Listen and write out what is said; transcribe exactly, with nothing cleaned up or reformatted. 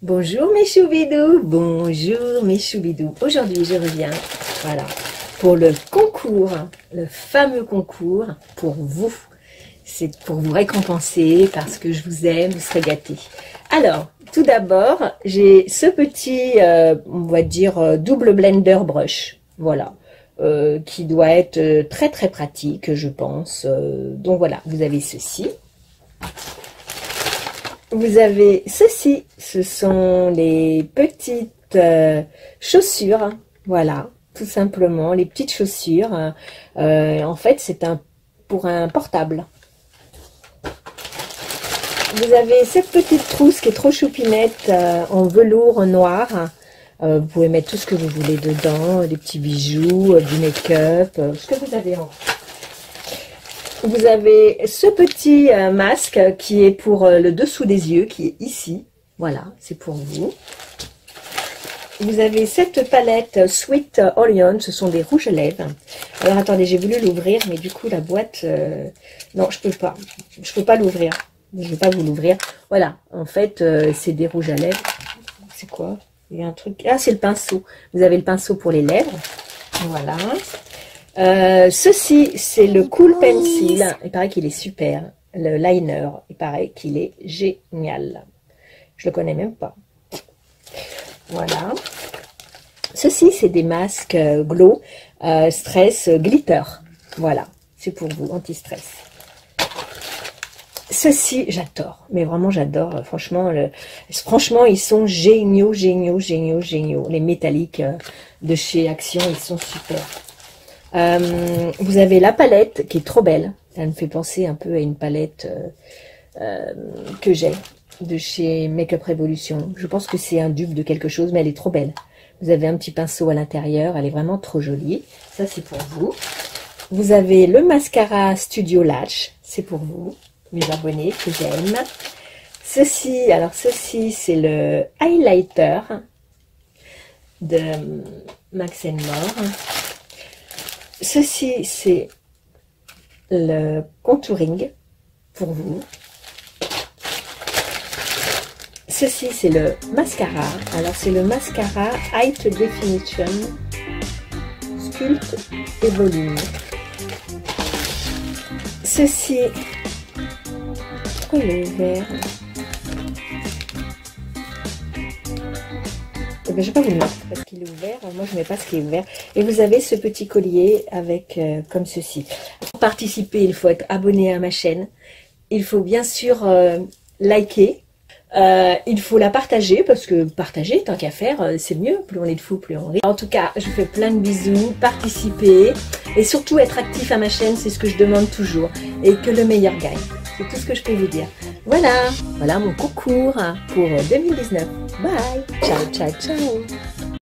Bonjour mes choubidous, bonjour mes choubidous. Aujourd'hui je reviens, voilà, pour le concours, le fameux concours pour vous. C'est pour vous récompenser parce que je vous aime, vous serez gâtés. Alors, tout d'abord, j'ai ce petit, euh, on va dire, euh, double blender brush, voilà, euh, qui doit être très très pratique, je pense. Euh, donc voilà, vous avez ceci. Vous avez ceci, ce sont les petites euh, chaussures, voilà, tout simplement, les petites chaussures. Euh, en fait, c'est un pour un portable. Vous avez cette petite trousse qui est trop choupinette euh, en velours noir. Euh, vous pouvez mettre tout ce que vous voulez dedans, des petits bijoux, euh, du make-up, euh, ce que vous avez envie. Vous avez ce petit euh, masque qui est pour euh, le dessous des yeux, qui est ici. Voilà, c'est pour vous. Vous avez cette palette Sweet Onion, ce sont des rouges à lèvres. Alors attendez, j'ai voulu l'ouvrir, mais du coup la boîte, euh, non, je peux pas, je peux pas l'ouvrir. Je ne vais pas vous l'ouvrir. Voilà, en fait, euh, c'est des rouges à lèvres. C'est quoi? Il y a un truc. Ah, c'est le pinceau. Vous avez le pinceau pour les lèvres. Voilà. Euh, ceci, c'est le Cool Pencil. Il paraît qu'il est super. Le liner, il paraît qu'il est génial. Je le connais même pas. Voilà. Ceci, c'est des masques euh, glow, euh, stress, euh, glitter. Voilà, c'est pour vous, anti-stress. Ceci, j'adore, mais vraiment j'adore, franchement, le, franchement, ils sont géniaux, géniaux, géniaux, géniaux. Les métalliques euh, de chez Action, ils sont super. Euh, vous avez la palette qui est trop belle. Elle me fait penser un peu à une palette euh, euh, que j'ai de chez Make-up Revolution. Je pense que c'est un dupe de quelque chose, mais elle est trop belle. Vous avez un petit pinceau à l'intérieur, elle est vraiment trop jolie. Ça, c'est pour vous. Vous avez le mascara Studio Lash, c'est pour vous, mes abonnés que j'aime. Ceci, alors ceci, c'est le highlighter de Max and More. Ceci, c'est le contouring pour vous. Ceci, c'est le mascara. Alors, c'est le mascara Height Definition Sculpt et Volume. Ceci, pourquoi il est ouvert? Eh bien, je ne vais pas vous le mettre parce qu'il est ouvert. Moi, je ne mets pas ce qui est ouvert. Et vous avez ce petit collier avec euh, comme ceci. Pour participer, il faut être abonné à ma chaîne. Il faut bien sûr euh, liker. Euh, il faut la partager parce que partager, tant qu'à faire, euh, c'est mieux. Plus on est de fous, plus on rit. En tout cas, je vous fais plein de bisous. Participez et surtout être actif à ma chaîne, c'est ce que je demande toujours. Et que le meilleur gagne. C'est tout ce que je peux vous dire. Voilà, voilà mon concours pour deux mille dix-neuf. Bye, ciao, ciao, ciao.